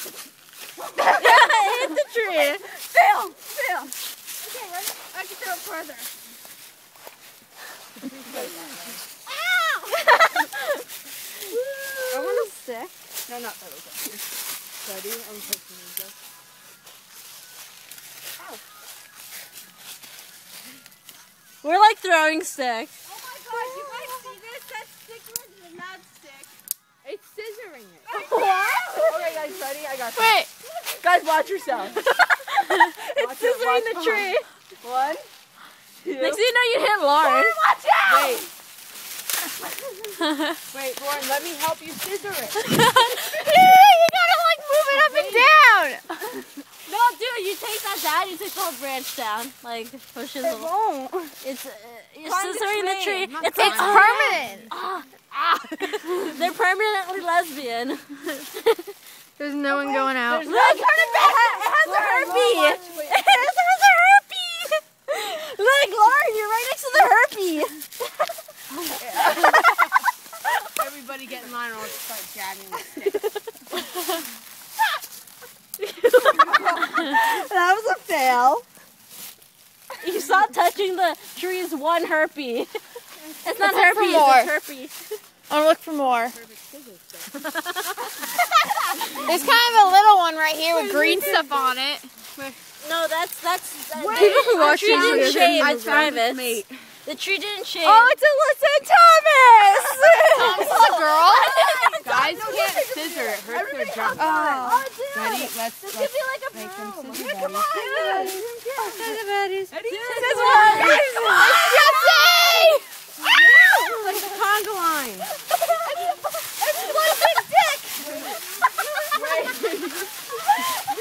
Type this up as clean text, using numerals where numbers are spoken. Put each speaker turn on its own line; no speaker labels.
Hit the tree.
Fail. Okay, ready? I can throw it further. Ow!
I want a stick.
No, not that was up here. Ready? I'm taking these up. Ow.
We're like throwing sticks.
Oh my gosh, you guys see this? That stick was a nut-stick. It's scissoring it.
What?
Okay, guys, ready? I got this.
Wait.
Guys, watch yourself.
It's scissoring the tree.
1, 2.
Next thing you know, you hit Lauren.
Watch out! Wait, Lauren, let me help you scissor it.
You gotta like move it up and down. No, dude, you take that down. You take the whole branch down. Like push it a little.
won't.
It's you're
Climb the
scissoring the tree.
tree.
It's
It's
permanent. They're permanently lesbian.
There's no one going out.
Look, turn it back. It has a herpy. It has a herpy. Look, Lauren, you're right next to the herpy.
Everybody get in line or I'll start jabbing the stick.
That was a fail. You saw touching the tree's one herpy. It's not herpes, it's herpy.
I'll look for more. There's kind of a little one right here with green stuff on it.
No, that's
People who watch
the tree didn't
these
shave.
I
It's
found his
Travis.
mate.
The tree didn't shave.
Oh, it's Alyssa Thomas! Thomas is a girl?
Guys can't scissor. It hurts their junk.
Oh.
Ready? Let's
This could be like a
make them
broom.
scissor
Come
buddies.
This one!
Like the conga line.
It's one big dick.